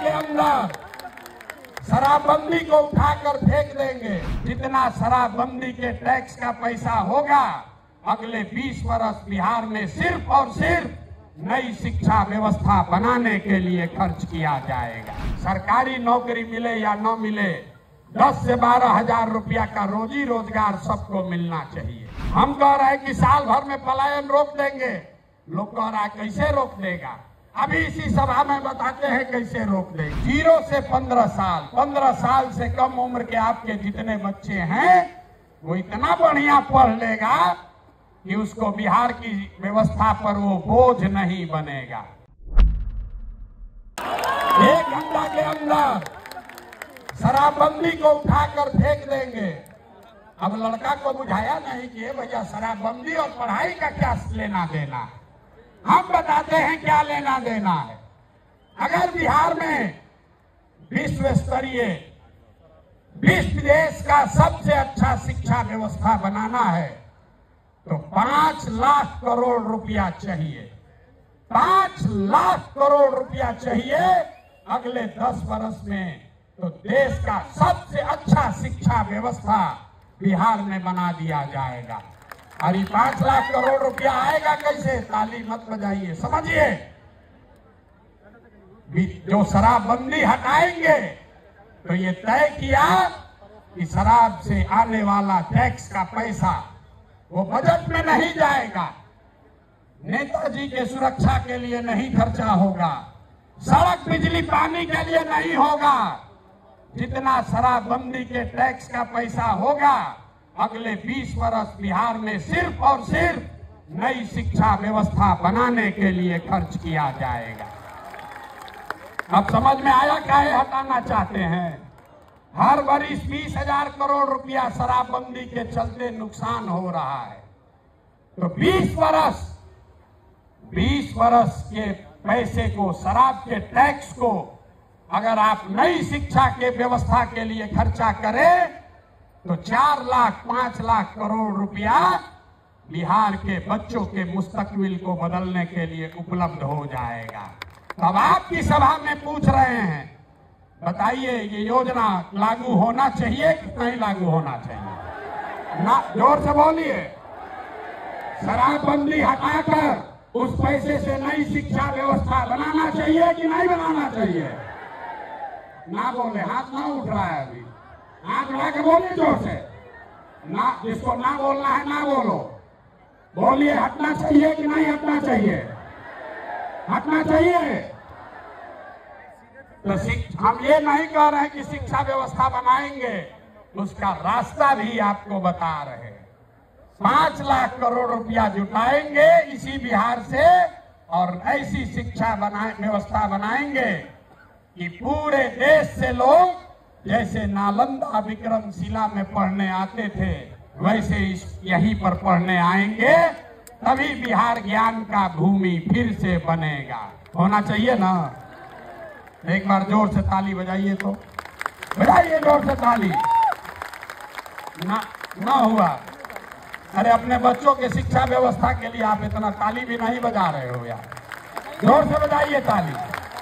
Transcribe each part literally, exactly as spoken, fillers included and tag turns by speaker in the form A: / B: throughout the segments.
A: के अंदर शराबबंदी को उठाकर फेंक देंगे। जितना शराबबंदी के टैक्स का पैसा होगा अगले बीस वर्ष बिहार में सिर्फ और सिर्फ नई शिक्षा व्यवस्था बनाने के लिए खर्च किया जाएगा। सरकारी नौकरी मिले या न मिले, दस से बारह हजार रुपया का रोजी रोजगार सबको मिलना चाहिए। हम कह रहे हैं कि साल भर में पलायन रोक देंगे, लोग कह रहा है कैसे रोक देगा। अभी इसी सभा में बताते हैं कैसे रोक देंगे। जीरो से पंद्रह साल, पंद्रह साल से कम उम्र के आपके जितने बच्चे हैं वो इतना बढ़िया पढ़ लेगा कि उसको बिहार की व्यवस्था पर वो बोझ नहीं बनेगा। एक घंटा के अंदर शराबबंदी को उठाकर फेंक देंगे। अब लड़का को बुझाया नहीं कि भैया शराबबंदी और पढ़ाई का क्या लेना देना। हम बताते हैं क्या लेना देना है। अगर बिहार में विश्व स्तरीय विश्व देश का सबसे अच्छा शिक्षा व्यवस्था बनाना है तो पांच लाख करोड़ रुपया चाहिए। पांच लाख करोड़ रुपया चाहिए अगले दस वर्ष में, तो देश का सबसे अच्छा शिक्षा व्यवस्था बिहार में बना दिया जाएगा। और ये पांच लाख करोड़ रुपया आएगा कैसे? ताली मत बजाइए, समझिए। जो शराबबंदी हटाएंगे तो ये तय किया कि शराब से आने वाला टैक्स का पैसा वो बजट में नहीं जाएगा, नेताजी के सुरक्षा के लिए नहीं खर्चा होगा, सड़क बिजली पानी के लिए नहीं होगा। जितना शराबबंदी के टैक्स का पैसा होगा अगले बीस वर्ष बिहार में सिर्फ और सिर्फ नई शिक्षा व्यवस्था बनाने के लिए खर्च किया जाएगा। अब समझ में आया काहे हटाना चाहते हैं? हर वर्ष बीस हजार करोड़ रुपया शराबबंदी के चलते नुकसान हो रहा है, तो बीस वर्ष बीस वर्ष के पैसे को, शराब के टैक्स को अगर आप नई शिक्षा के व्यवस्था के लिए खर्चा करें तो चार लाख पांच लाख करोड़ रुपया बिहार के बच्चों के मुस्तकबिल को बदलने के लिए उपलब्ध हो जाएगा। अब आपकी सभा में पूछ रहे हैं, बताइए ये योजना लागू होना चाहिए कि नहीं लागू होना चाहिए? ना, जोर से बोलिए। शराबबंदी हटाकर उस पैसे से नई शिक्षा व्यवस्था बनाना चाहिए कि नहीं बनाना चाहिए? ना बोले, हाथ ना उठ रहा है। अभी हाथ उठा के बोलिए जोर से। ना, जिसको ना बोलना है ना बोलो, बोलिए। हटना चाहिए कि नहीं हटना चाहिए? हटना चाहिए। तो हम ये नहीं कह रहे कि शिक्षा व्यवस्था बनाएंगे, उसका रास्ता भी आपको बता रहे हैं। पांच लाख करोड़ रुपया जुटाएंगे इसी बिहार से और ऐसी शिक्षा बनाए व्यवस्था बनाएंगे कि पूरे देश से लोग जैसे नालंदा विक्रमशिला में पढ़ने आते थे वैसे इस यहीं पर पढ़ने आएंगे, तभी बिहार ज्ञान का भूमि फिर से बनेगा। होना चाहिए ना? एक बार जोर से ताली बजाइए, तो बजाइए जोर से ताली। ना ना हुआ? अरे अपने बच्चों के शिक्षा व्यवस्था के लिए आप इतना ताली भी नहीं बजा रहे हो यार। जोर से बजाइए ताली।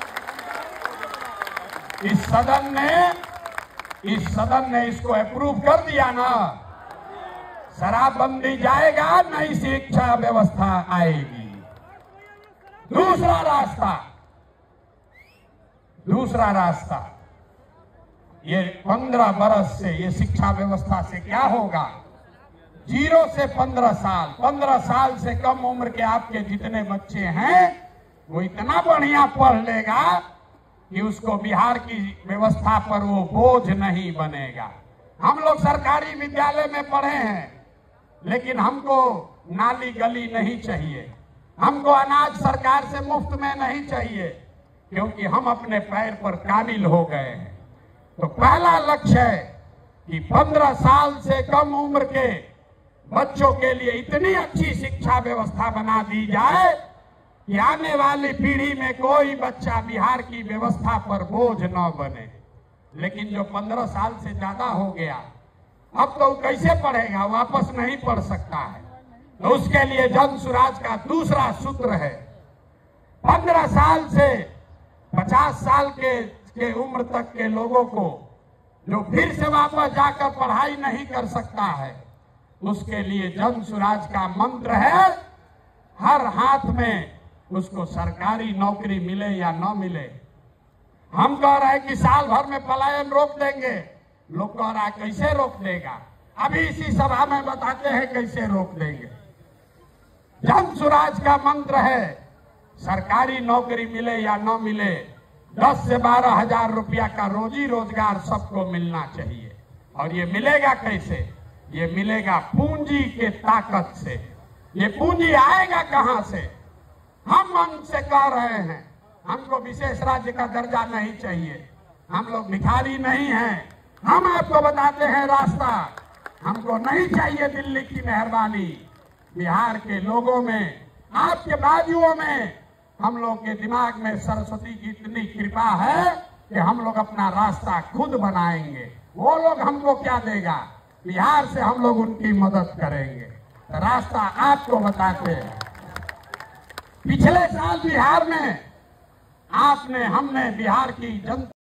A: इस सदन ने इस सदन ने इसको अप्रूव कर दिया ना, शराबबंदी जाएगा, नई शिक्षा व्यवस्था आएगी। दूसरा रास्ता दूसरा रास्ता ये पंद्रह बरस से ये शिक्षा व्यवस्था से क्या होगा? जीरो से पंद्रह साल, पंद्रह साल से कम उम्र के आपके जितने बच्चे हैं वो इतना बढ़िया पढ़ लेगा कि उसको बिहार की व्यवस्था पर वो बोझ नहीं बनेगा। हम लोग सरकारी विद्यालय में पढ़े हैं, लेकिन हमको नाली गली नहीं चाहिए, हमको अनाज सरकार से मुफ्त में नहीं चाहिए, क्योंकि हम अपने पैर पर काबिल हो गए हैं। तो पहला लक्ष्य है कि पंद्रह साल से कम उम्र के बच्चों के लिए इतनी अच्छी शिक्षा व्यवस्था बना दी जाए कि आने वाली पीढ़ी में कोई बच्चा बिहार की व्यवस्था पर बोझ न बने। लेकिन जो पंद्रह साल से ज्यादा हो गया, अब तो कैसे पढ़ेगा? वापस नहीं पढ़ सकता है। तो उसके लिए जन सुराज का दूसरा सूत्र है, पंद्रह साल से पचास साल के के उम्र तक के लोगों को जो फिर से वापस जाकर पढ़ाई नहीं कर सकता है, उसके लिए जन स्वराज का मंत्र है हर हाथ में उसको सरकारी नौकरी मिले या न मिले। हम कह रहे हैं कि साल भर में पलायन रोक देंगे, लोग कह रहा है कैसे रोक देगा। अभी इसी सभा में बताते हैं कैसे रोक देंगे। जन स्वराज का मंत्र है सरकारी नौकरी मिले या न मिले, दस से बारह हजार रुपया का रोजी रोजगार सबको मिलना चाहिए। और ये मिलेगा कैसे? ये मिलेगा पूंजी के ताकत से। ये पूंजी आएगा कहां से? हम मन से कह रहे हैं हमको विशेष राज्य का दर्जा नहीं चाहिए, हम लोग भिखारी नहीं हैं। हम आपको बताते हैं रास्ता। हमको नहीं चाहिए दिल्ली की मेहरबानी। बिहार के लोगों में, आपके बाजुओं में, हम लोग के दिमाग में सरस्वती की इतनी कृपा है कि हम लोग अपना रास्ता खुद बनाएंगे। वो लोग हमको क्या देगा? बिहार से हम लोग उनकी मदद करेंगे। तो रास्ता आपको बताते हैं। पिछले साल बिहार में आपने हमने बिहार की जनता